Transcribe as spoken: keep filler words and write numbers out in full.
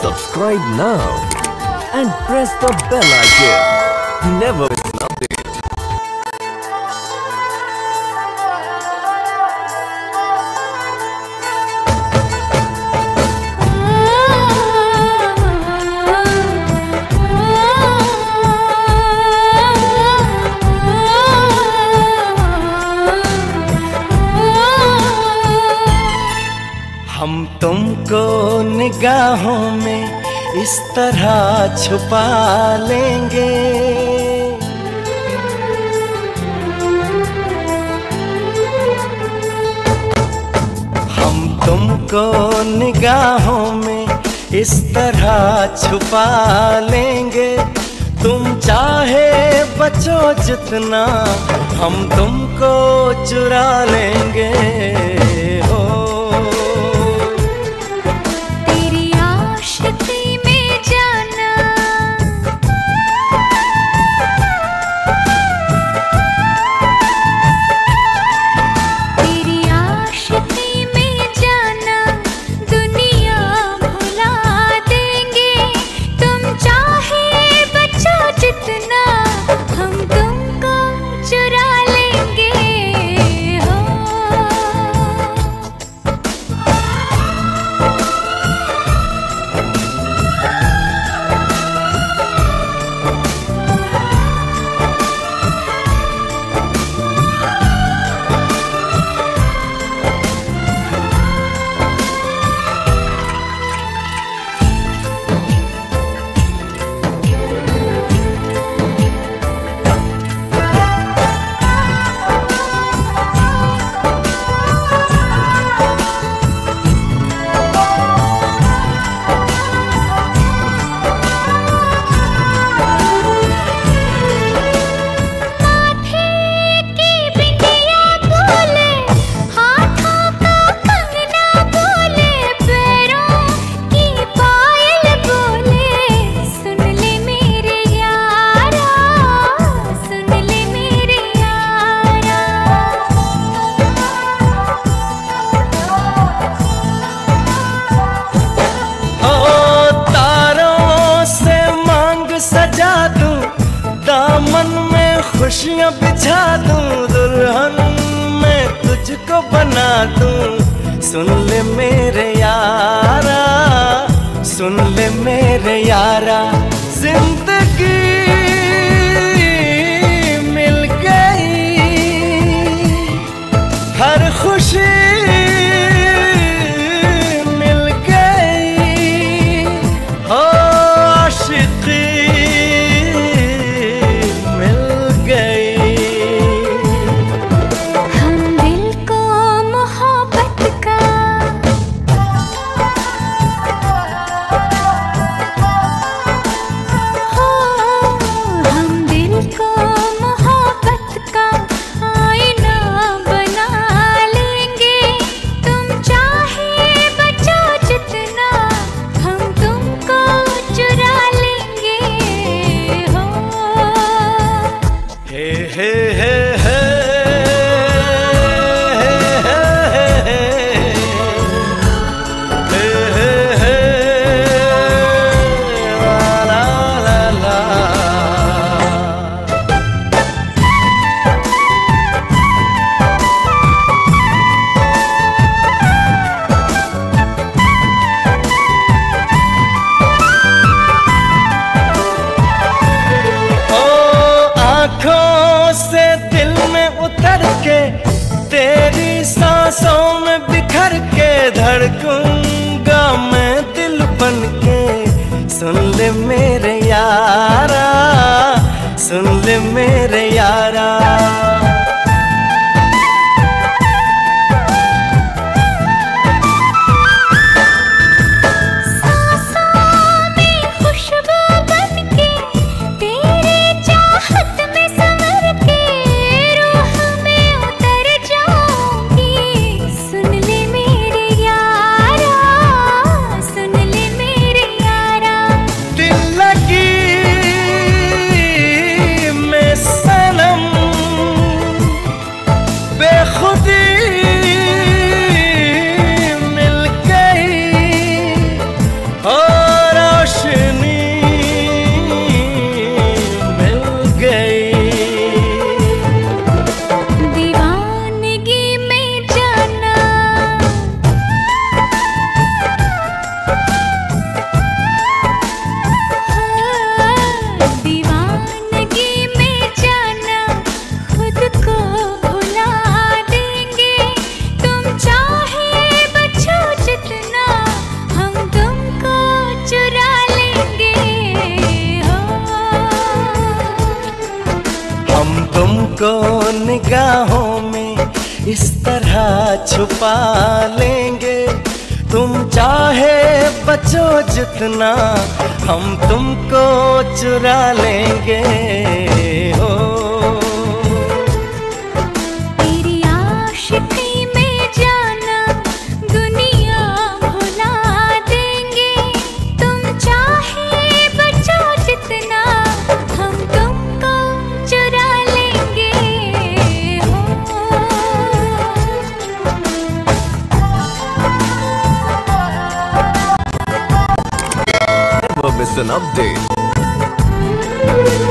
Subscribe now and press the bell icon. Never miss an update. हम तुमको निगाहों में इस तरह छुपा लेंगे, हम तुमको निगाहों में इस तरह छुपा लेंगे। तुम चाहे बचो जितना हम तुमको चुरा लेंगे। हो दामन में खुशियाँ बिछा दूं, दुल्हन मैं तुझको बना दूं। सुन ले मेरे यारा, सुन ले मेरे यारा, जिंदगी मिल गई, हर खुशी मिल गई। हो आशिकी से दिल में उतर के, तेरी सांसों में बिखर के धड़कूंगा मैं दिल बन के। सुन ले मेरे यारा, सुन ले मेरे यारा, दिल लगी में सनम निगाहों में इस तरह छुपा लेंगे। तुम चाहे बचो जितना, हम तुमको चुरा लेंगे। हो तेरी आशिकी में जाना दुनिया भुला देंगे। तुम चाहे बचो जितना, हम तुमको चुरा लेंगे। हो Never miss an update.